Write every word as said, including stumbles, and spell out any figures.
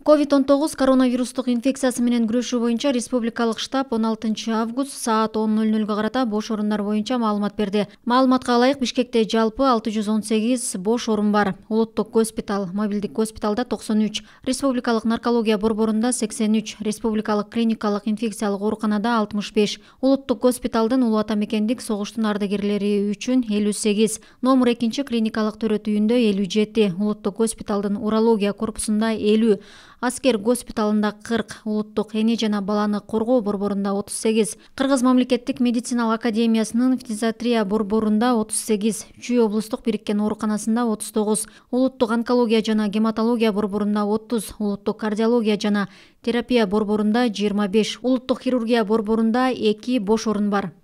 ковид он тогуз коронавирустук инфекциясы менен күрөшүү боюнча республикалык штаб он алтынчы август саат он ноль нолго карата бош орундар боюнча маалымат берди. Маалыматка ылайык, Бишкекте жалпы алты жүз он сегиз бош орун бар. Улуттук госпиталь, мобилдик госпиталда токсон үч, республикалык наркология борборунда сексен үч, республикалык клиникалык инфекциялык ооруканада алтымыш беш, улуттук госпиталдын Улуу Ата мекендик согуштун ардагерлери үчүн элүү сегиз, номер экинчи клиникалык төрөт үйүндө элүү жети, улуттук госпиталдын урология корпусунда элүү, Аскер госпиталында кырк, улуттук эне жана баланы коргоо борборунда отуз сегиз, Кыргыз мамлекеттик медициналык академиясынын фтизиатрия борборунда отуз сегиз, Чүй облустук бириккен ооруканасында отуз тогуз, улуттук онкология жана гематология борборунда отуз, улуттук кардиология жана терапия борборунда жыйырма беш, улуттук хирургия борборунда эки бош орун бар.